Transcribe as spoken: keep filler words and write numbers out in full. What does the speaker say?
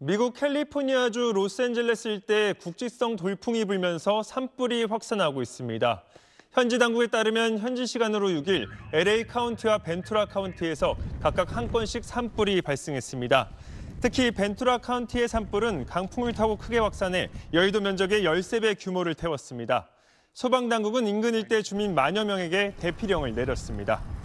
미국 캘리포니아주 로스앤젤레스 일대에 국지성 돌풍이 불면서 산불이 확산하고 있습니다. 현지 당국에 따르면 현지 시간으로 육 일 엘에이 카운티와 벤투라 카운티에서 각각 한 건씩 산불이 발생했습니다. 특히 벤투라 카운티의 산불은 강풍을 타고 크게 확산해 여의도 면적의 열세 배 규모를 태웠습니다. 소방당국은 인근 일대 주민 만여 명에게 대피령을 내렸습니다.